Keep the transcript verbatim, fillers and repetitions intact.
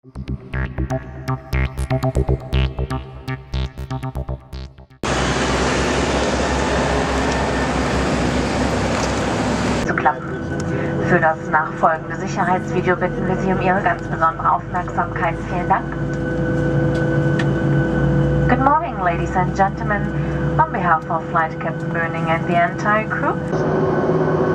Zu klappen. Für das nachfolgende Sicherheitsvideo bitten wir Sie um Ihre ganz besondere Aufmerksamkeit. Vielen Dank. Good morning, ladies and gentlemen. On behalf of Flight Captain Burning and the entire crew,